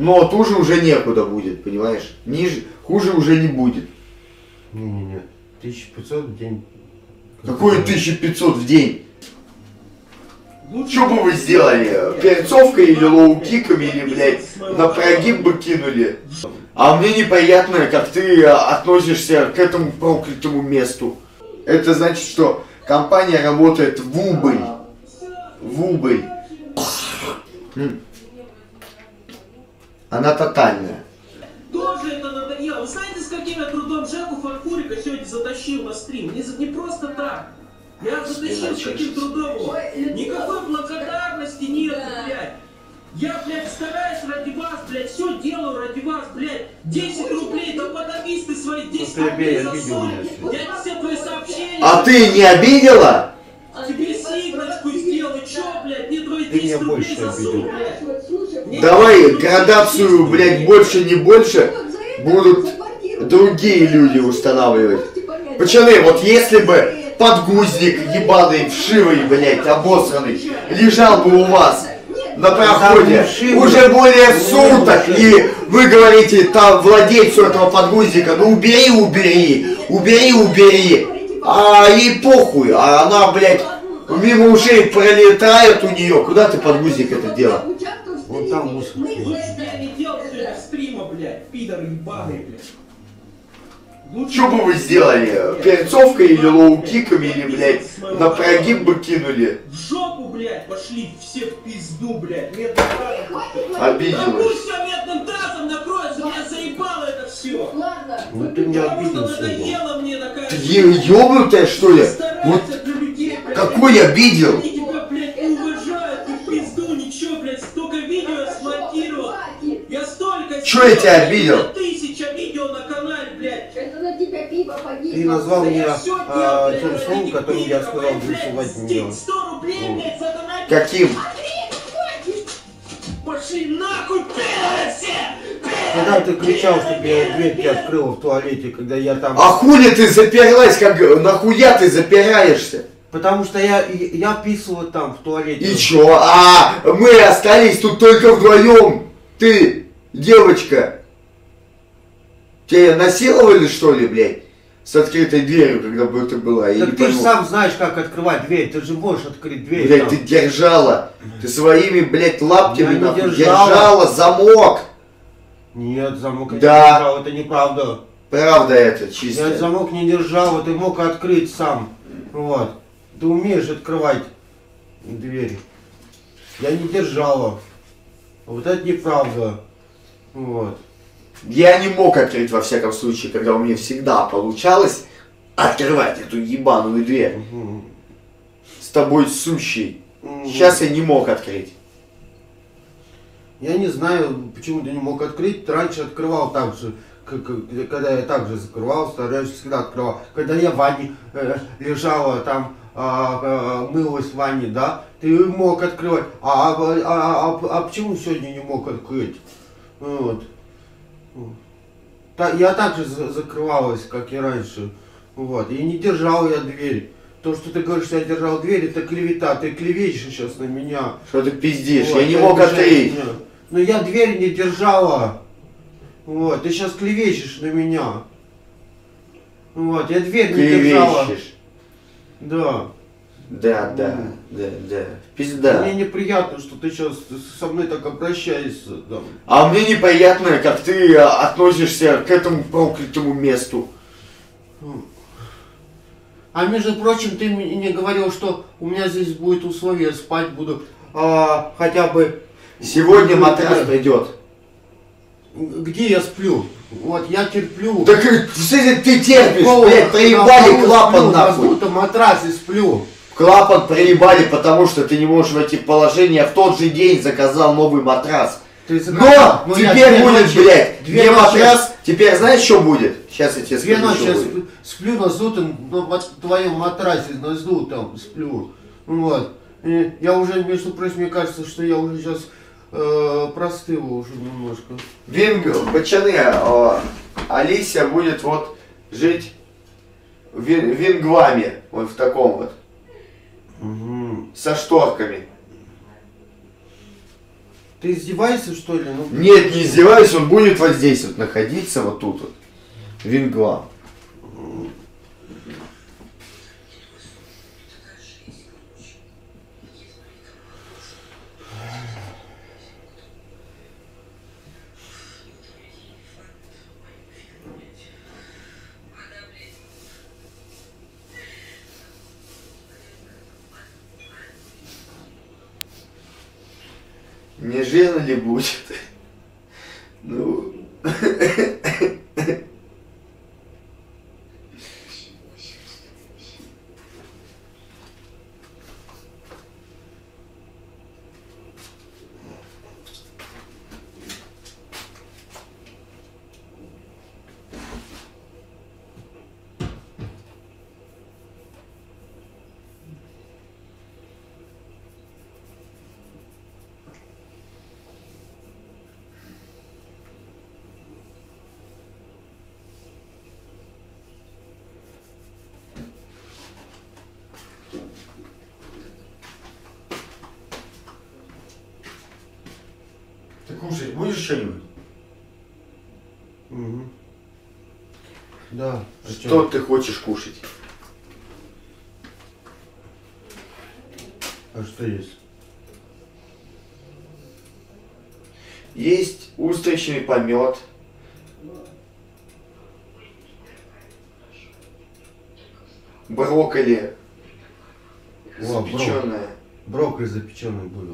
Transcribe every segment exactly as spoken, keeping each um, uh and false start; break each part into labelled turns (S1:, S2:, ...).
S1: Но туже уже некуда будет, понимаешь? Ниже, хуже уже не будет.
S2: Не-не-не, тысяча пятьсот в день.
S1: Какое тысяча пятьсот в день? Что бы вы сделали? Перцовкой или лоу-киками, или, блядь, на прогиб бы кинули? А мне неприятно, как ты относишься к этому проклятому месту. Это значит, что компания работает в убыль. В убыль. Она тотальная.
S3: Тоже это надоело. Вы знаете, с каким я трудом Жеку Фарфурика сегодня затащил на стрим? Не, не просто так. Я затащил с каким трудом. Никакой благодарности нет, блядь. Я, блядь, стараюсь ради вас, блядь, все делаю ради вас, блядь. десять рублей, да подавись ты свои десять рублей за соль. Я все твои сообщения...
S1: А ты не обидела?
S3: Тебе сигночку сделаю, чё, блядь, не твои десять рублей за соль, блядь.
S1: Давай градацию, блядь, больше не больше будут другие люди устанавливать. Пацаны, вот если бы подгузник ебаный, вшивый, блядь, обосранный, лежал бы у вас на проходе уже более суток, и вы говорите там владельцу этого подгузника, ну убери, убери, убери, убери, а ей похуй, а она, блядь, мимо ушей пролетает у нее, куда ты подгузник это делал?
S2: Вот там мусор.
S3: Я не делал сегодня стрима, блядь, пидоры ебаные, блядь.
S1: Что бы вы сделали? Перцовкой или лоу-киками, или, блядь, на прогиб бы кинули?
S3: В жопу, блядь, пошли все в пизду, блядь, медным тазом.
S1: Обиделась.
S3: Да пусть все медным тазом накроется, меня заебало это все.
S2: Ладно. Ну ты меня обидел сегодня.
S1: Ты ёбнутая, что ли? Вот какой обидел?
S3: Они тебя, блядь, не уважают, ты в пизду, ничего, блядь, столько видео я смонтировал. Я столько...
S1: Чё я тебя обидел?
S3: Тысяча видео на канале, блядь.
S2: Ты назвал меня а, тем словом, которым я сказал голосовать не делать.
S1: Каким?
S3: Пошли нахуй, пидоры все!
S2: Когда ты кричал, чтобы я дверь тебе открыла в туалете, когда я там...
S1: А хули ты заперлась, как нахуя ты запираешься?
S2: Потому что я, я писала там в туалете.
S1: И чё? А мы остались тут только вдвоем. Ты, девочка. Тебя насиловали, что ли, блядь? С открытой дверью, когда бы это была. Я
S2: Так
S1: не
S2: ты
S1: пойму.
S2: же сам знаешь, как открывать дверь. Ты же можешь открыть дверь.
S1: Блядь,
S2: там.
S1: ты держала. Ты своими, блядь, лаптями
S2: Я не
S1: нахуй
S2: держала.
S1: держала замок.
S2: Нет, замок
S1: Да.
S2: не держал, это неправда.
S1: Правда это, чисто.
S2: Я замок не держал, ты мог открыть сам. Вот. Ты умеешь открывать двери. Я не держала. Вот это неправда. Вот.
S1: Я не мог открыть, во всяком случае, когда у меня всегда получалось открывать эту ебаную дверь.
S2: Угу.
S1: С тобой сущий.
S2: Угу.
S1: Сейчас я не мог открыть.
S2: Я не знаю, почему ты не мог открыть. Ты раньше открывал так же, как, когда я также закрывал, раньше всегда открывал. Когда я в ванне э, лежала, там э, э, мылась в ванне, да, ты мог открывать. А, а, а, а, а почему сегодня не мог открыть? Вот. Я также закрывалась, как и раньше. Вот. И не держал я дверь. То, что ты говоришь, что я держал дверь, это клевета. Ты клевещешь сейчас на меня.
S1: Что ты пиздишь?
S2: Вот,
S1: я не мог открыть.
S2: Но я дверь не держала. Вот. Ты сейчас клевещешь на меня. Вот. Я дверь не держала.
S1: Клевещешь.
S2: Да.
S1: Да, да, да, да. Пизда.
S2: Мне неприятно, что ты сейчас со мной так обращаешься. Да.
S1: А мне неприятно, как ты относишься к этому проклятому месту.
S2: А между прочим, ты мне говорил, что у меня здесь будет условие, спать буду а, хотя бы...
S1: Сегодня матрас придет.
S2: Где я сплю? Вот я терплю.
S1: Так ты, ты терпишь, блядь, проебали клапан нахуй.
S2: На матрасе сплю.
S1: Клапан проебали, потому что ты не можешь войти в положение. В тот же день заказал новый матрас. Но ну, теперь будет, ночи, блядь, не ночи. Матрас. Теперь знаешь, что будет? Сейчас я тебе
S2: две
S1: скажу,
S2: ночи я
S1: будет.
S2: Сплю на зутом, на твоем матрасе, на зутом сплю. Вот. И я уже, между прочим, мне кажется, что я уже сейчас э, простыл уже немножко.
S1: Винг, пацаны, э, Алисия будет вот жить в вингваме, вот в таком вот.
S2: Угу.
S1: Со шторками.
S2: Ты издеваешься, что ли? Ну,
S1: Нет, не издеваюсь, он будет вот здесь вот находиться, вот тут вот. Вингла. Не жена ли будет? Ну... Ты кушать будешь что-нибудь?
S2: Угу. Да. А
S1: Что
S2: чё?
S1: ты хочешь кушать?
S2: А что есть?
S1: Есть устричный помет. Брокколи.
S2: О, бро-
S1: Запеченное.
S2: Брокколи запеченный буду.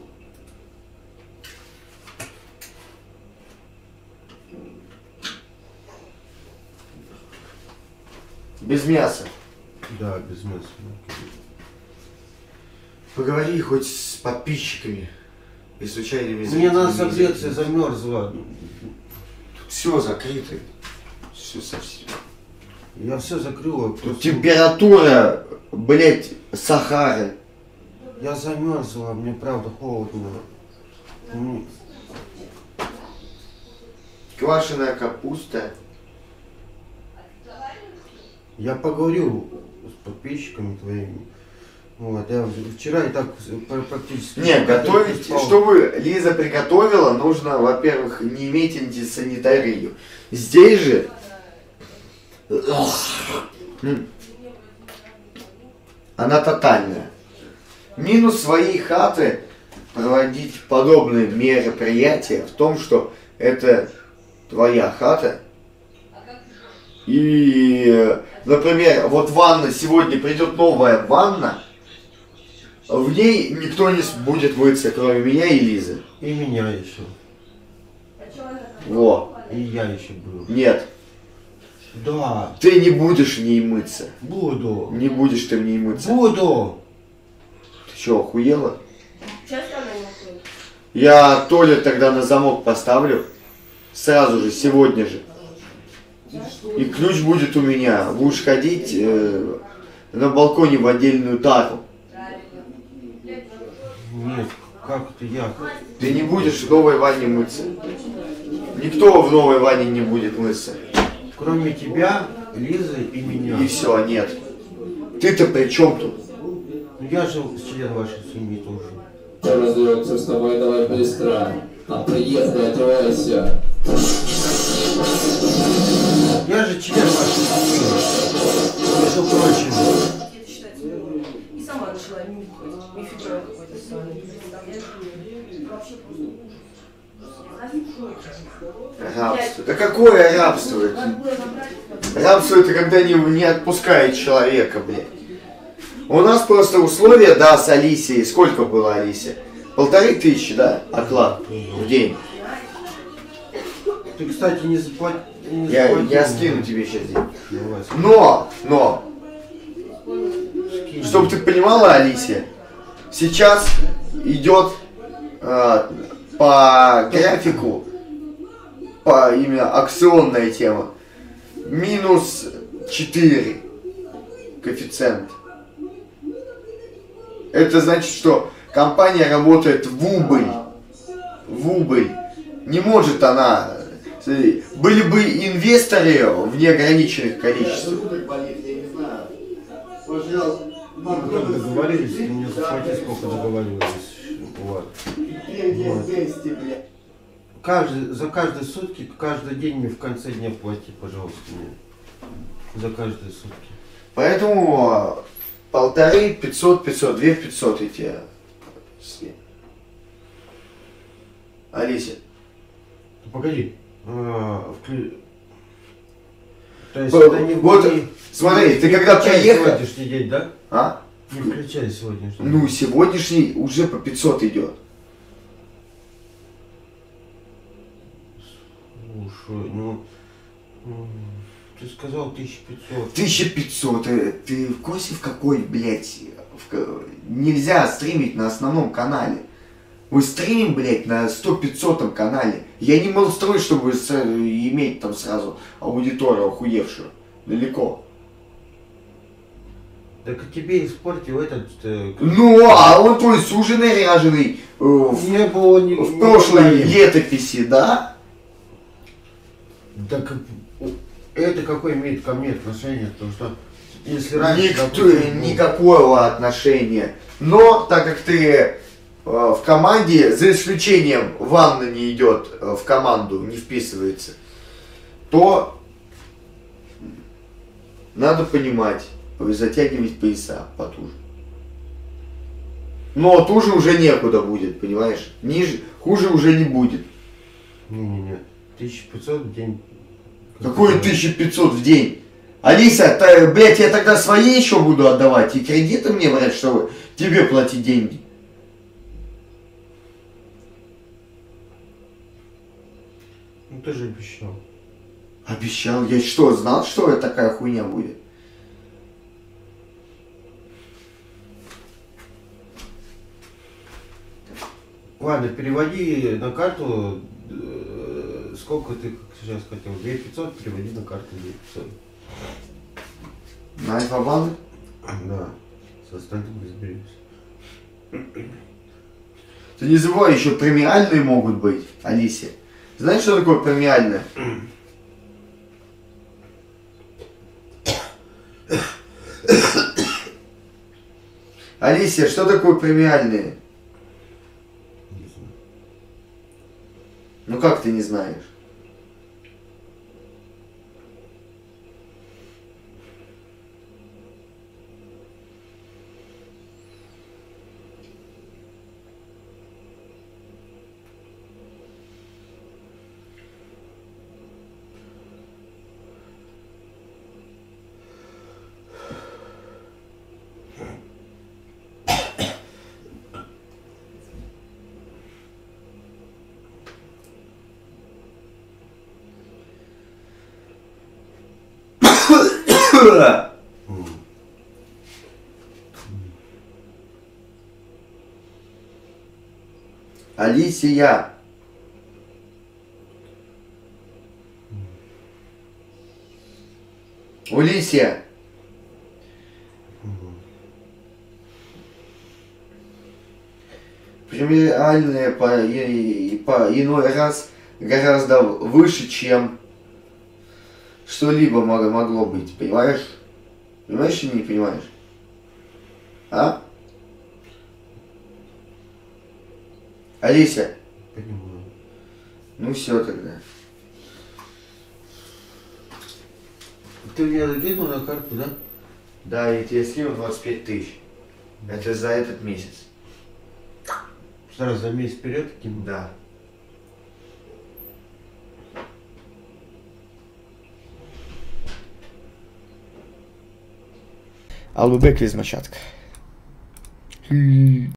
S1: Без мяса.
S2: Да, без мяса.
S1: Поговори хоть с подписчиками и случайными
S2: Мне надо
S1: зрителями.
S2: согреться, замерзла.
S1: Все закрыто. Все совсем.
S2: Я все закрыла.
S1: Тут
S2: просто-
S1: температура, блять, Сахары.
S2: Я замерзла, мне правда холодно. Ну,
S1: Квашеная капуста.
S2: Я поговорил с подписчиками твоими. Вот, я вчера и так пр- практически...
S1: Не, готовить,
S2: спал.
S1: чтобы Лиза приготовила, нужно, во-первых, не иметь антисанитарию. Здесь же... М. Она тотальная. Минус своей хаты проводить подобные мероприятия в том, что это твоя хата. И, например, вот ванна, сегодня придет новая ванна, в ней никто не будет мыться, кроме меня и Лизы.
S2: И меня еще.
S1: Во.
S2: И я еще буду.
S1: Нет,
S2: Да,
S1: ты не будешь в ней мыться.
S2: буду.
S1: Не будешь ты в ней мыться.
S2: Буду.
S1: Ты что, охуела?
S4: Часто она не уходит?
S1: Я туалет тогда на замок поставлю. Сразу же, сегодня же. И ключ будет у меня. Будешь ходить э, на балконе в отдельную тару.
S2: Нет, как это я?
S1: Ты не будешь в новой ванне мыться. Никто в новой ванне не будет мыться.
S2: Кроме тебя, Лизы и меня.
S1: И все, нет. Ты-то при чем тут?
S2: Ну, я же член вашей семьи тоже.
S5: Разберется с тобой, давай быстро. А приехали, отрывайся.
S2: Я же член вашей семьи. Между прочим.
S4: Это считается милым. И сама начала нюхать. Мифидрон какой-то странный. Представляешь? Вообще просто ужас.
S1: Рабство. Да какое рабство? Рабство это когда не, не отпускает человека, блядь. У нас просто условия, да, с Алисией. Сколько было Алисе? Полторы тысячи, да, оклад в день.
S2: Ты, кстати, не заплатил.
S1: Я, я скину тебе сейчас деньги.
S2: Давай,
S1: Но, но,
S2: скинь.
S1: чтобы ты понимала, Алисия, сейчас идет э, по графику, по именно акционная тема, минус четыре коэффициент. Это значит, что компания работает в убыль. В убыль. Не может она... Были бы инвесторы в неограниченных количествах.
S2: Как договорились, ты мне заплати, сколько договаривались. Вот.
S1: Вот.
S2: Каждый, за каждые сутки, каждый день мне в конце дня плати, пожалуйста, мне. За каждые сутки.
S1: Поэтому полторы, пятьсот, пятьсот, две пятьсот и тебе. Алися.
S2: Погоди. А, вклю... То есть
S1: Вот,
S2: это не
S1: вот,
S2: не-
S1: смотри,
S2: не
S1: ты когда
S2: включай
S1: приехал-
S2: сегодняшний день, да?
S1: А?
S2: Не включай сегодняшний день.
S1: Ну, сегодняшний уже по пятьсот идет.
S2: Слушай, ну... м, Ты сказал тысяча пятьсот.
S1: тысяча пятьсот. э, Ты в курсе в какой, блядь, в ка- нельзя стримить на основном канале. Мы стримим, блядь, на сто-пятьсотом канале. Я не могу строить, чтобы с- иметь там сразу аудиторию охуевшую. Далеко.
S2: Так и тебе испортил этот... э,
S1: Ну, а он твой суженый ряженый э, в,
S2: Не было ни...
S1: в
S2: ни
S1: прошлой
S2: проблем.
S1: летописи, да?
S2: Так это какое имеет ко мне отношение? Потому что если раньше...
S1: Никто,
S2: допустим, ну,
S1: никакого отношения. Но так как ты э, в команде, за исключением Ванна не идет э, в команду, не вписывается, то надо понимать, затягивать пояса потуже. Но туже уже некуда будет, понимаешь? Ниже, хуже уже не будет.
S2: Не-не-не. тысяча пятьсот в день.
S1: Какое тысяча пятьсот в день? Алиса, та, блядь, я тогда свои еще буду отдавать и кредиты мне брать, чтобы тебе платить деньги.
S2: Ну ты же обещал.
S1: Обещал. Я что, знал, что такая хуйня будет?
S2: Ладно, переводи на карту, э, сколько ты сейчас хотел, две тысячи пятьсот, переводи на карту две тысячи пятьсот.
S1: На Альфа-банк?
S2: Да, с остальным разберемся.
S1: Ты не забывай, еще премиальные могут быть, Алисе. Знаешь, что такое премиальное? Алисия, что такое премиальные?
S2: Не знаю.
S1: Ну как ты не знаешь? Алисия. Улисия. Премиальные по, и, и по иной раз гораздо выше, чем что-либо могло, могло быть. Понимаешь? Понимаешь или не понимаешь? А? Алися?
S2: Понимаю.
S1: Ну все тогда.
S2: Ты мне закинул на карту, да?
S1: Да, я тебе слил двадцать пять тысяч. Это за этот месяц.
S2: Сразу за месяц вперед кинул?
S1: Да. I'll be back with my chat.